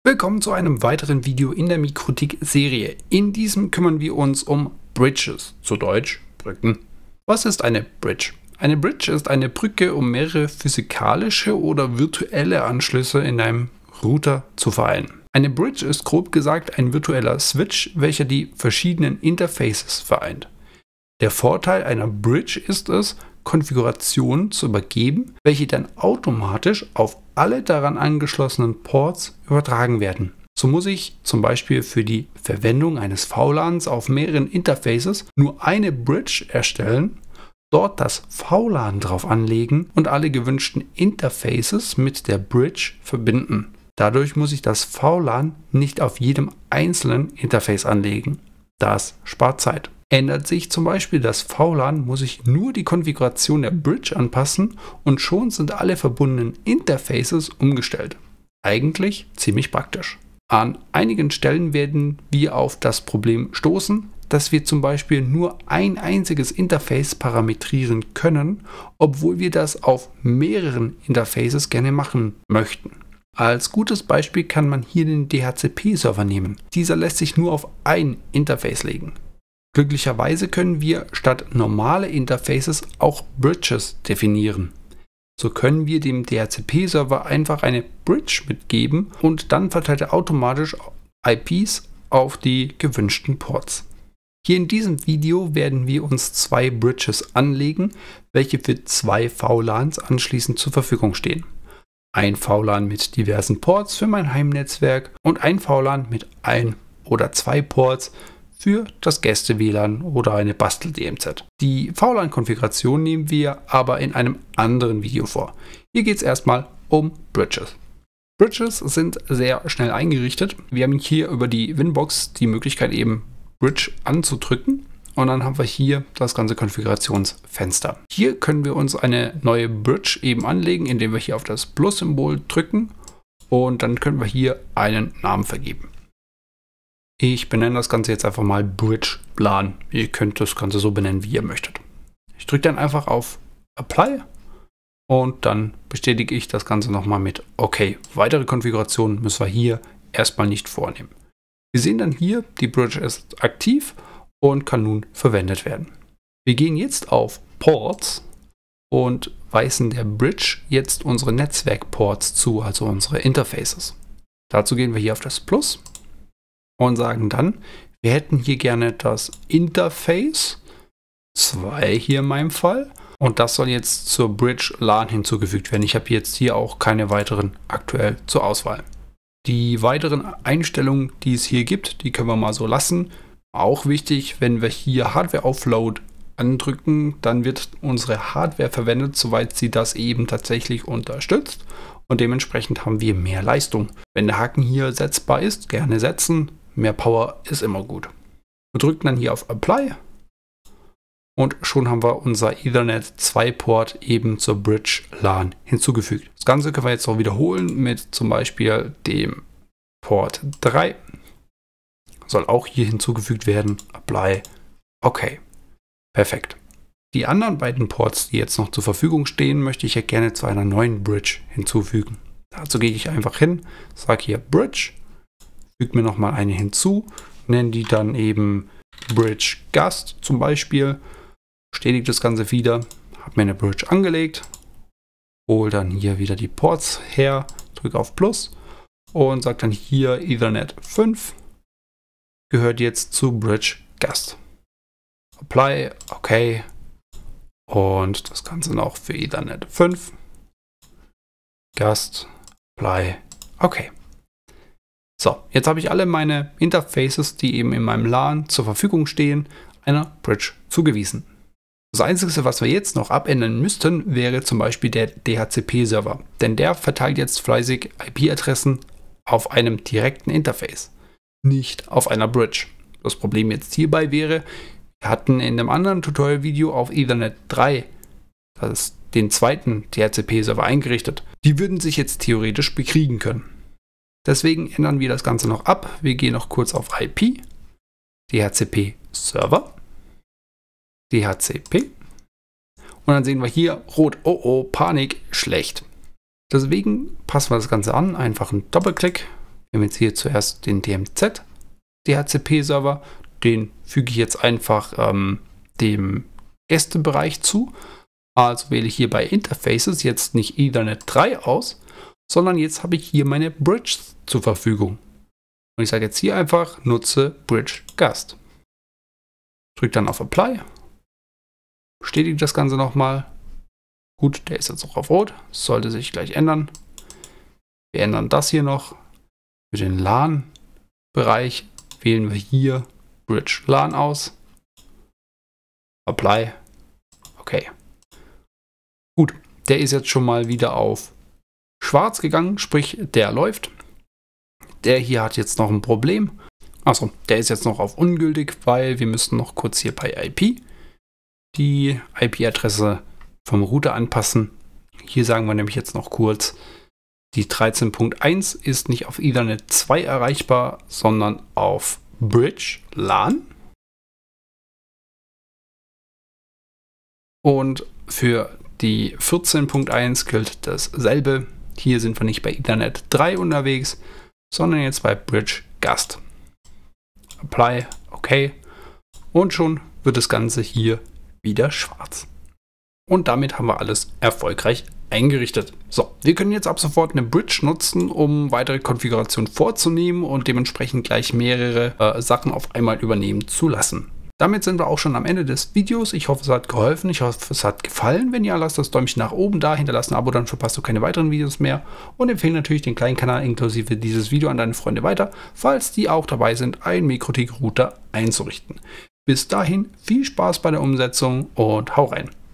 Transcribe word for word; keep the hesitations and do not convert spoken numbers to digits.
Willkommen zu einem weiteren Video in der Mikrotik-Serie. In diesem kümmern wir uns um Bridges, zu Deutsch Brücken. Was ist eine Bridge? Eine Bridge ist eine Brücke, um mehrere physikalische oder virtuelle Anschlüsse in einem Router zu vereinen. Eine Bridge ist grob gesagt ein virtueller Switch, welcher die verschiedenen Interfaces vereint. Der Vorteil einer Bridge ist es, Konfigurationen zu übergeben, welche dann automatisch auf alle daran angeschlossenen Ports übertragen werden. So muss ich zum Beispiel für die Verwendung eines V LANs auf mehreren Interfaces nur eine Bridge erstellen, dort das V LAN drauf anlegen und alle gewünschten Interfaces mit der Bridge verbinden. Dadurch muss ich das V LAN nicht auf jedem einzelnen Interface anlegen. Das spart Zeit. Ändert sich zum Beispiel das V LAN, muss ich nur die Konfiguration der Bridge anpassen und schon sind alle verbundenen Interfaces umgestellt. Eigentlich ziemlich praktisch. An einigen Stellen werden wir auf das Problem stoßen, dass wir zum Beispiel nur ein einziges Interface parametrieren können, obwohl wir das auf mehreren Interfaces gerne machen möchten. Als gutes Beispiel kann man hier den D H C P-Server nehmen. Dieser lässt sich nur auf ein Interface legen. Glücklicherweise können wir statt normale Interfaces auch Bridges definieren. So können wir dem D H C P-Server einfach eine Bridge mitgeben und dann verteilt er automatisch I Ps auf die gewünschten Ports. Hier in diesem Video werden wir uns zwei Bridges anlegen, welche für zwei V LANs anschließend zur Verfügung stehen. Ein V LAN mit diversen Ports für mein Heimnetzwerk und ein V LAN mit ein oder zwei Ports für das Gäste-W LAN oder eine Bastel-D M Z. Die V LAN-Konfiguration nehmen wir aber in einem anderen Video vor. Hier geht es erstmal um Bridges. Bridges sind sehr schnell eingerichtet. Wir haben hier über die Winbox die Möglichkeit eben Bridge anzudrücken und dann haben wir hier das ganze Konfigurationsfenster. Hier können wir uns eine neue Bridge eben anlegen, indem wir hier auf das Plus-Symbol drücken und dann können wir hier einen Namen vergeben. Ich benenne das Ganze jetzt einfach mal Bridge LAN. Ihr könnt das Ganze so benennen, wie ihr möchtet. Ich drücke dann einfach auf Apply und dann bestätige ich das Ganze nochmal mit OK. Weitere Konfigurationen müssen wir hier erstmal nicht vornehmen. Wir sehen dann hier, die Bridge ist aktiv und kann nun verwendet werden. Wir gehen jetzt auf Ports und weisen der Bridge jetzt unsere Netzwerkports zu, also unsere Interfaces. Dazu gehen wir hier auf das Plus und sagen dann, wir hätten hier gerne das Interface zwei hier in meinem Fall und das soll jetzt zur Bridge LAN hinzugefügt werden. Ich habe jetzt hier auch keine weiteren aktuell zur Auswahl. Die weiteren Einstellungen, die es hier gibt, die können wir mal so lassen. Auch wichtig, wenn wir hier Hardware Offload andrücken, dann wird unsere Hardware verwendet, soweit sie das eben tatsächlich unterstützt und dementsprechend haben wir mehr Leistung. Wenn der Haken hier setzbar ist, gerne setzen. Mehr Power ist immer gut. Wir drücken dann hier auf Apply und schon haben wir unser Ethernet zwei Port eben zur Bridge LAN hinzugefügt. Das Ganze können wir jetzt auch wiederholen mit zum Beispiel dem Port drei. Soll auch hier hinzugefügt werden. Apply. Okay. Perfekt. Die anderen beiden Ports, die jetzt noch zur Verfügung stehen, möchte ich ja gerne zu einer neuen Bridge hinzufügen. Dazu gehe ich einfach hin, sage hier Bridge, füge mir nochmal eine hinzu, nenne die dann eben Bridge Gast zum Beispiel, bestätige das Ganze wieder, habe mir eine Bridge angelegt, hole dann hier wieder die Ports her, drücke auf Plus und sage dann hier Ethernet fünf gehört jetzt zu Bridge Gast. Apply, okay. Und das Ganze noch für Ethernet fünf. Gast, Apply, okay. So, jetzt habe ich alle meine Interfaces, die eben in meinem LAN zur Verfügung stehen, einer Bridge zugewiesen. Das Einzige, was wir jetzt noch abändern müssten, wäre zum Beispiel der D H C P-Server. Denn der verteilt jetzt fleißig I P-Adressen auf einem direkten Interface, nicht auf einer Bridge. Das Problem jetzt hierbei wäre, wir hatten in einem anderen Tutorial-Video auf Ethernet drei, das ist den zweiten D H C P-Server eingerichtet. Die würden sich jetzt theoretisch bekriegen können. Deswegen ändern wir das Ganze noch ab. Wir gehen noch kurz auf I P, D H C P-Server, D H C P und dann sehen wir hier rot, oh oh, Panik, schlecht. Deswegen passen wir das Ganze an, einfach einen Doppelklick Wir haben jetzt hier zuerst den D M Z D H C P-Server. Den füge ich jetzt einfach ähm, dem Gästebereich zu. Also wähle ich hier bei Interfaces jetzt nicht Ethernet drei aus, sondern jetzt habe ich hier meine Bridge zur Verfügung. Und ich sage jetzt hier einfach, nutze Bridge Gast. Drücke dann auf Apply. Bestätige das Ganze nochmal. Gut, der ist jetzt auch auf Rot. Sollte sich gleich ändern. Wir ändern das hier noch. Für den LAN-Bereich wählen wir hier Bridge LAN aus. Apply. Okay. Gut, der ist jetzt schon mal wieder auf schwarz gegangen, sprich der läuft. Der hier hat jetzt noch ein Problem. Achso, der ist jetzt noch auf ungültig, weil wir müssen noch kurz hier bei I P die I P-Adresse vom Router anpassen. Hier sagen wir nämlich jetzt noch kurz, die dreizehn Punkt eins ist nicht auf Ethernet zwei erreichbar, sondern auf Bridge LAN. Und für die vierzehn Punkt eins gilt dasselbe. Hier sind wir nicht bei Ethernet drei unterwegs, sondern jetzt bei Bridge Gast. Apply, okay. Und schon wird das Ganze hier wieder schwarz. Und damit haben wir alles erfolgreich eingerichtet. So, wir können jetzt ab sofort eine Bridge nutzen, um weitere Konfigurationen vorzunehmen und dementsprechend gleich mehrere äh, Sachen auf einmal übernehmen zu lassen. Damit sind wir auch schon am Ende des Videos. Ich hoffe, es hat geholfen. Ich hoffe, es hat gefallen. Wenn ja, lasst das Däumchen nach oben da, hinterlasst ein Abo, dann verpasst du keine weiteren Videos mehr. Und empfehle natürlich den kleinen Kanal inklusive dieses Video an deine Freunde weiter, falls die auch dabei sind, einen MikroTik-Router einzurichten. Bis dahin viel Spaß bei der Umsetzung und hau rein!